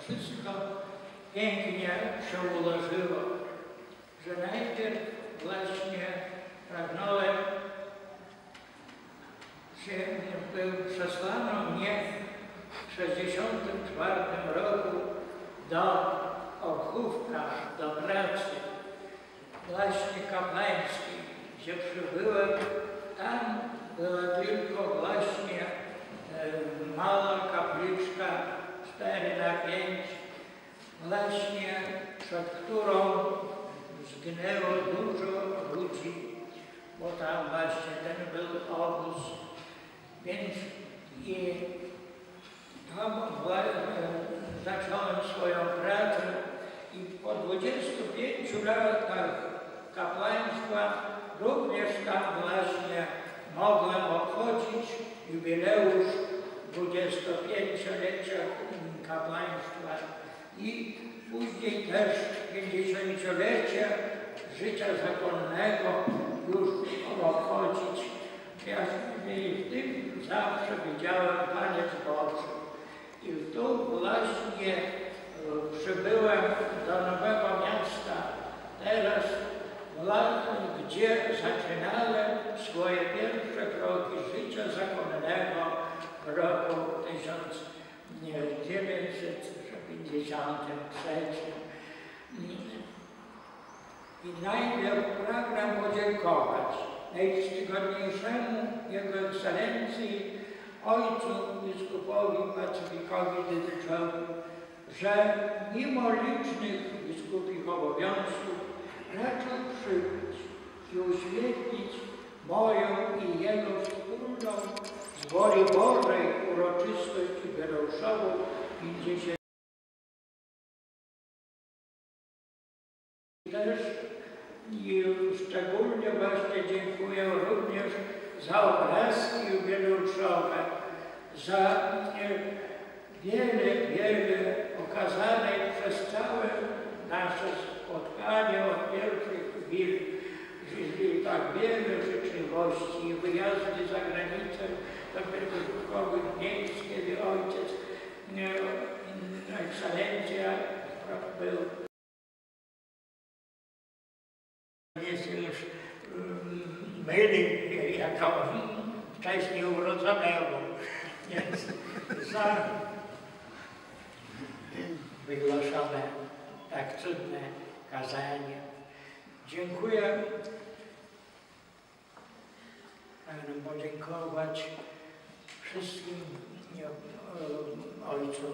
wszystko pięknie się ułożyło, że najpierw właśnie pragnąłem przesłano mnie w 1964 roku do Orchówka, do pracy właśnie kapłańskiej, gdzie przybyłem. Tam była tylko właśnie mała kapliczka 4×5, właśnie przed którą zginęło dużo ludzi, bo tam właśnie ten był obóz. Więc i tam zacząłem swoją pracę i po 25 latach kapłaństwa również tam właśnie mogłem obchodzić jubileusz 25-lecia kapłaństwa i później też 50-lecie życia zakonnego już obchodzić. Ja w tym zawsze widziałem taniec Boży. I tu właśnie przybyłem do Nowego Miasta, teraz gdzie zaczynałem swoje pierwsze kroki życia zakonnego w roku 1953. I najpierw pragnę podziękować najczcigodniejszemu Jego Ekscelencji, Ojcu Biskupowi Pacyfikowi Dydyczowi, że mimo licznych biskupich obowiązków raczył przybyć i uświetlić moją i jego wspólną z woli Bożej uroczystość jubileuszową 50. Też i szczególnie właśnie dziękuję również za obrazki jubileuszowe, za wiele okazanej przez całe nasze spotkanie od pierwszych chwil, tak wiele życzliwości i wyjazdy za granicę do pielgrzymkowych miejsc, kiedy ojciec, ekscelencja był. Jestem już myli jako wcześniej urodzonego, więc za wygłoszone tak cudne kazanie. Dziękuję. Pragnę podziękować wszystkim ojcom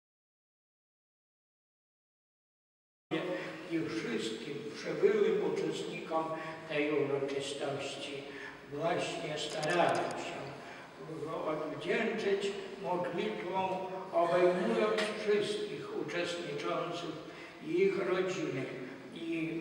i wszystkim przybyłym uczestnikom tej uroczystości. Właśnie starałem się odwdzięczyć modlitwą, obejmując wszystkich uczestniczących i ich rodziny i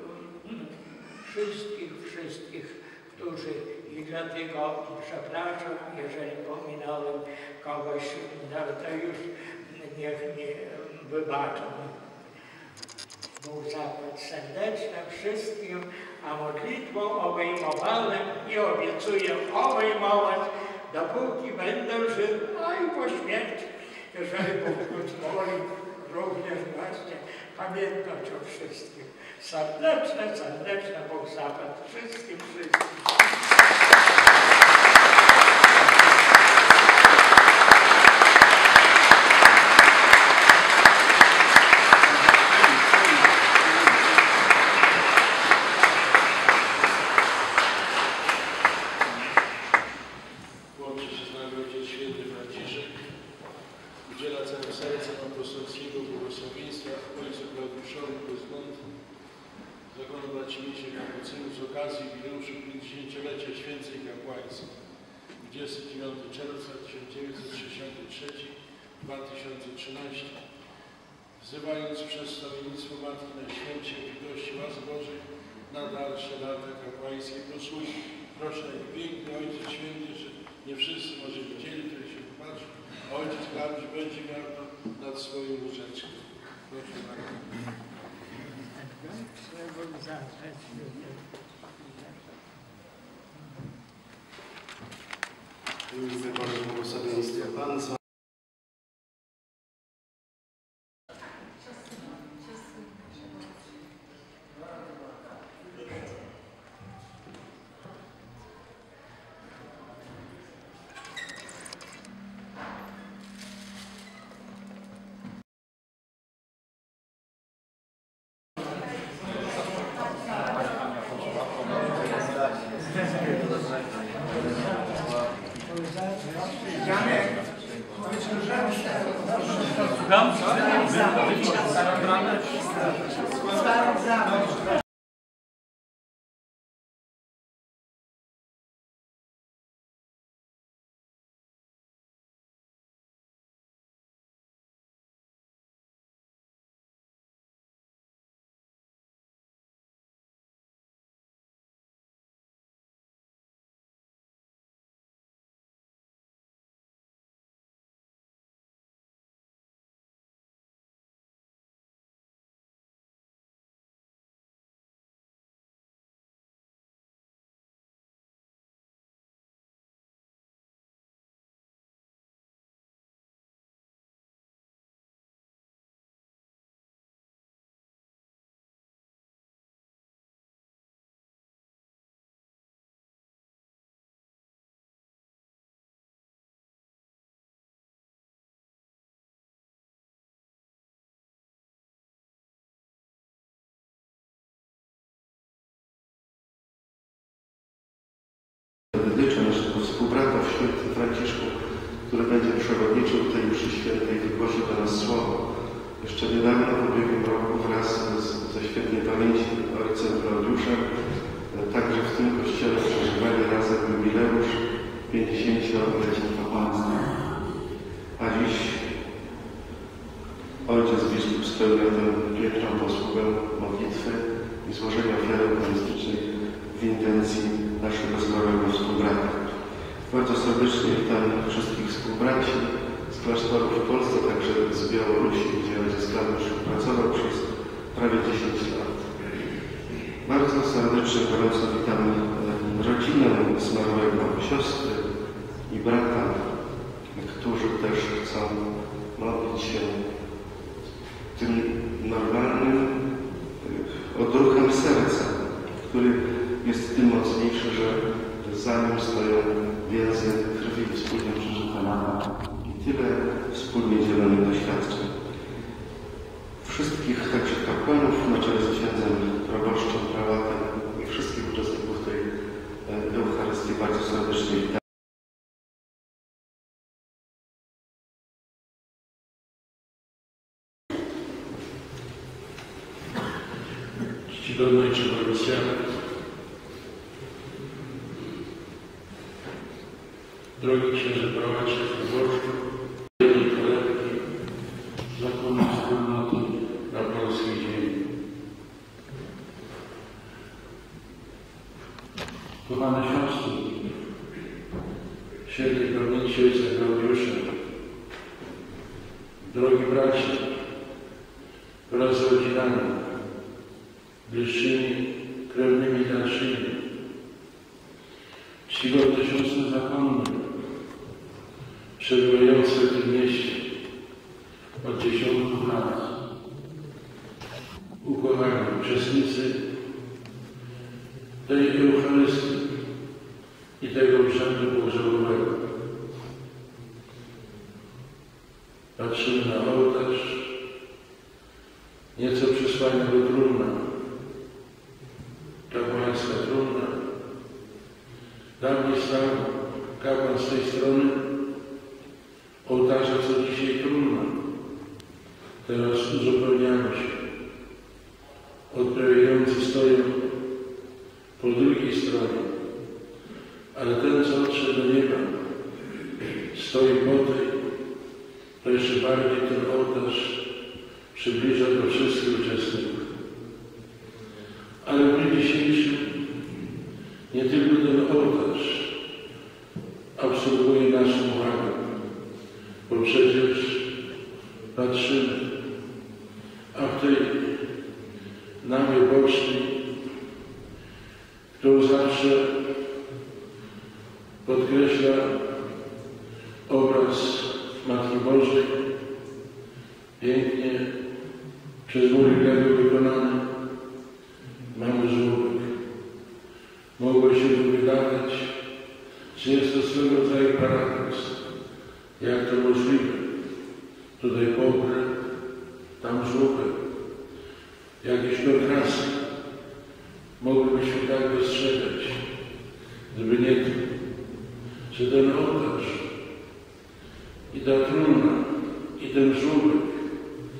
wszystkich, którzy i dlatego przepraszam, jeżeli pominąłem kogoś, to już niech mi wybaczą. Bóg zapłać serdeczne wszystkim, a modlitwą obejmowałem i obiecuję obejmować, dopóki będę żył, a i po śmierci, jeżeli Bóg pozwoli, również właśnie pamiętać o wszystkim. Serdeczne Bóg zapłać wszystkim. Udziela całym sercem apostolskiego błogosławieństwa ojcu Klaudiuszowi Guzmontu, zakonu braci-mniejszych kapucynów z okazji jubileuszu 50-lecia święceń kapłańskich 29 czerwca 1963-2013, wzywając przez stawiennictwo Matki Najświętszej w litości łask Bożych na dalsze lata kapłańskie posługi. Proszę, piękny Ojciec Święty, że nie wszyscy może widzieli, którzy się popatrzą. Ojciec Klaudiusz będzie miał to nad swoim łóżeczkiem. Proszę bardzo. Boże błogosławieństwo Pan Dyczę naszego współbrata w świętym Franciszku, który będzie przewodniczył tej mszy świętej, wygłosi do nas słowo. Jeszcze niedawno, w ubiegłym roku, wraz ze świętej pamięci ojcem Klaudiuszem, także w tym kościele przeżywali razem jubileusz 50-lecia kapłaństwa. A dziś ojciec biskup spełnia tę piękną posługę modlitwy i złożenia ofiary eucharystycznej w intencji naszego zmarłego współbrata. Bardzo serdecznie witam wszystkich współbraci z klasztorów w Polsce, także z Białorusi, gdzie ojciec Klaudiusz pracował przez prawie 10 lat. Bardzo serdecznie, gorąco witam rodzinę zmarłego, siostry i brata, którzy też chcą modlić się tym normalnym odruchem serca, który jest tym mocniejszy, że za nim stoją więzy krwi wspólnie przeżywania i tyle wspólnie dzielonych doświadczeń. Wszystkich także kapłanów na czele z księdzem proboszczem, prałatem i wszystkich uczestników tej Eucharystii bardzo serdecznie witam. Czcigodny Ojcze Bogusławie, drogi księże proboszczu, drogi kolebki, zakonu wspólnoty na polskiej ziemi. Kochane siostry, świętej pamięci ojca Klaudiusza, drogi bracia, wraz z rodzinami, bliższymi, krewnymi i dalszymi, czcigodne siostry zakonne, przebywające w tym mieście od 10 lat, ukochani uczestnicy tej Eucharystii i tego urzędu pogrzebowego. Patrzymy na ołtarz, nieco przysłania do trumna, kapłańska trumna. Dawniej stał kapłan z tej strony ołtarza, co dzisiaj trumna. Teraz uzupełniamy się. Odprawiający stoją po drugiej stronie, ale ten, co odszedł do nieba, stoi po tej, to jeszcze bardziej ten ołtarz przybliża do wszystkich uczestników. Ale w dniu dzisiejszym nie tylko ten ołtarz absorbuje naszą uwagę, bo przecież patrzymy, a w tej nawie bocznej, którą zawsze podkreśla obraz Matki Bożej, pięknie przez Murylego wykonany, mamy żłobek. Mogło się wydawać, że jest to swego rodzaju paradoks. Jak to możliwe? Tutaj pogrzeb, tam żłobek, jakieś kontrasty. Moglibyśmy tak dostrzegać, gdyby nie to, że ten ołtarz i ta trumna i ten żłobek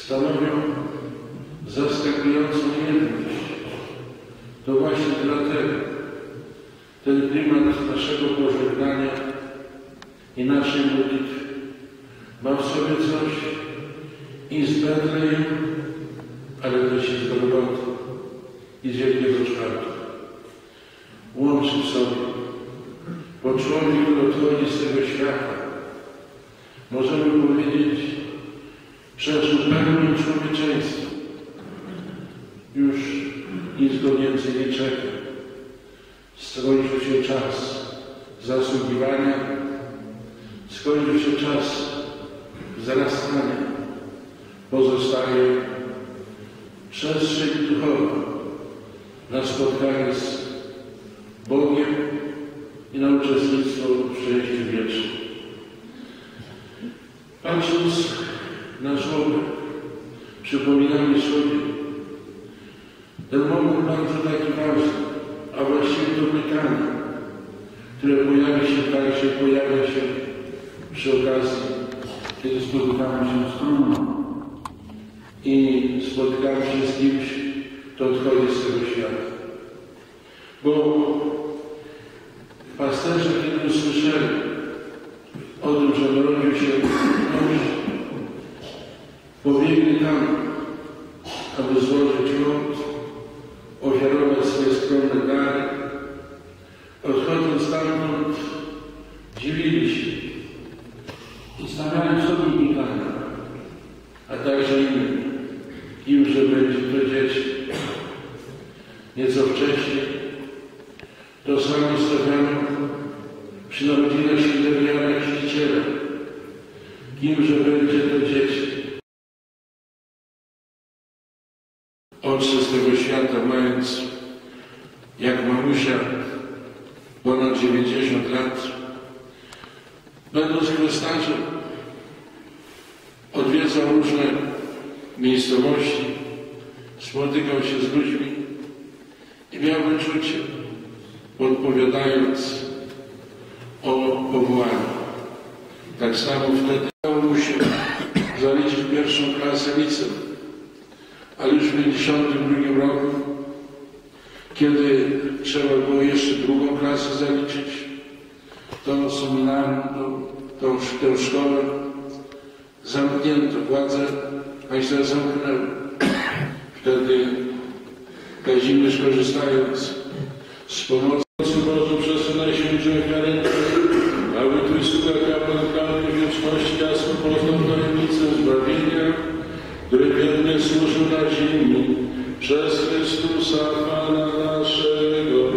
stanowią zaskakującą jedność. To właśnie dlatego ten klimat naszego pożegnania i naszej modlitwy ma w sobie coś i z Betlejem, ale też i z Golgoty i z Wielkiego Czwartku. Łączy w sobie, bo człowiek, który odchodzi z tego świata, możemy powiedzieć, przeżył pełnię człowieczeństwa. Już nic go więcej nie czeka. Skończył się czas zasługiwania, skończył się czas wzrastania. Pozostaje przestrzeń duchowa na spotkanie z Bogiem i na uczestnictwo w szczęściu wiecznym. Patrząc na żłobek, przypominamy sobie ten moment bardzo taki ważny, a właściwie domykanie, które pojawia się przy okazji, kiedy spotykamy się z trumną i spotykamy się z kimś, kto odchodzi z tego świata. Bo pasterze, kiedy usłyszeli o tym, że narodził się mąż, pobiegli tam, aby złożyć hołd, ofiarować swoje skromne dary. Odchodząc stamtąd, dziwili się i stawiali sobie pytania, a także innym, kimże będzie to dzieci. Nieco wcześniej to samo stawiano przy narodzinach świętego Jana Chrzciciela. Kimże będzie to dzieci? Odszedł z tego świata, mając jak mamusia ponad 90 lat. Będąc chłostaczem, odwiedzał różne miejscowości, spotykał się z ludźmi i miał wyczucie, odpowiadając o powołaniu. Tak samo wtedy udało mu się zaliczyć pierwszą klasę liceum, ale już w 1952 roku, kiedy trzeba było jeszcze drugą klasę zaliczyć, to seminarium, tę szkołę zamknięto, władze państwa zamknęły. Wtedy Kazimierz, korzystając z pomocy Bożą, przesunął się ofiarę, aby Twój sługa kapłan prawy wieczności jasno poznał tajemnicę zbawienia, który wiernie służył na ziemi przez Chrystusa Pana naszego.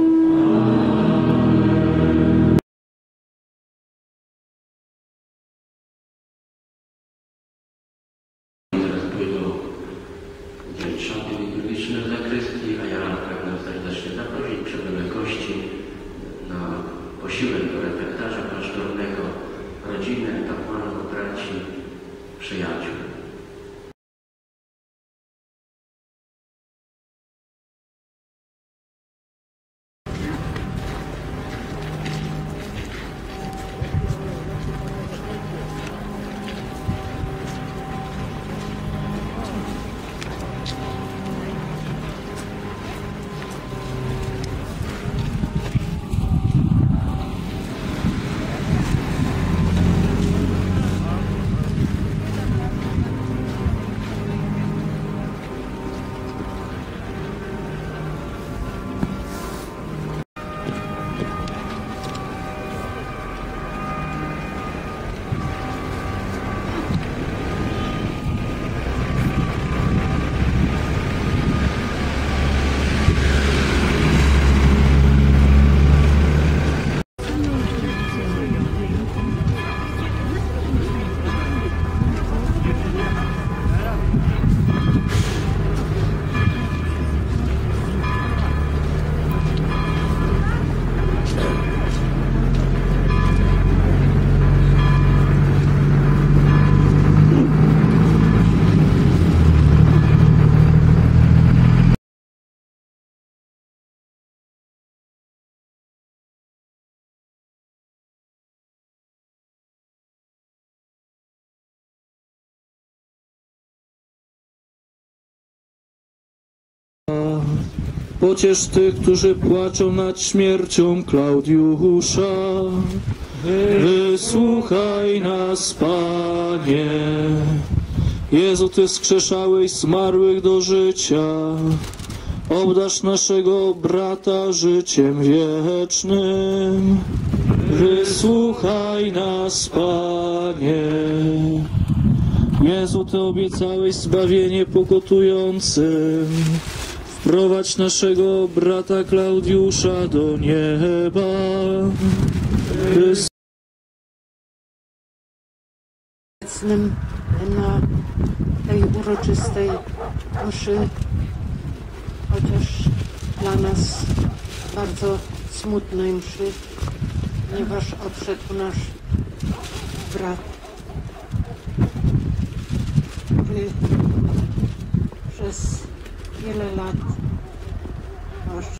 Trzody liturgiczne w zakrystii, a ja pragnę serdecznie zaprosić przybyłych gości na posiłek do refektarza klasztornego, rodzinę, kapłanów, braci, przyjaciół. Pociesz tych, którzy płaczą nad śmiercią Klaudiusza. Wysłuchaj nas, Panie. Jezu, Ty wskrzeszałeś zmarłych do życia. Obdarz naszego brata życiem wiecznym. Wysłuchaj nas, Panie. Jezu, Ty obiecałeś zbawienie pokutującym. Wprowadź naszego brata Klaudiusza do nieba. Obecnym na tej uroczystej mszy, chociaż dla nas bardzo smutnej mszy, ponieważ odszedł nasz brat, który przez wiele lat